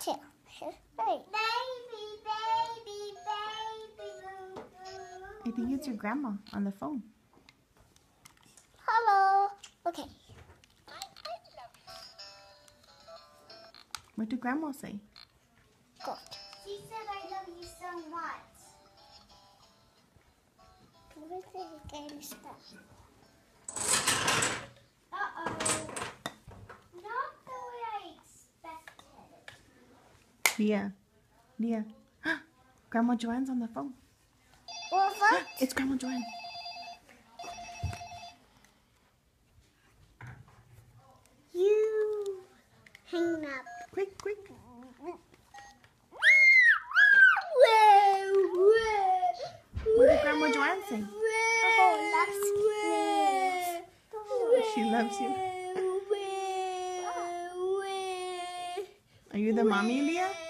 Hey. Baby, baby, baby. I think it's your grandma on the phone. Hello. Okay. What did grandma say? Good. She said I love you so much. Everything game stuff. Uh-oh. Not the way I expected. Leah. Grandma Joanne's on the phone. What? It's Grandma Joanne. You hang up. Quick. What did Grandma Joanne say? Oh, loves me. She loves you. Are you the mommy, Leah?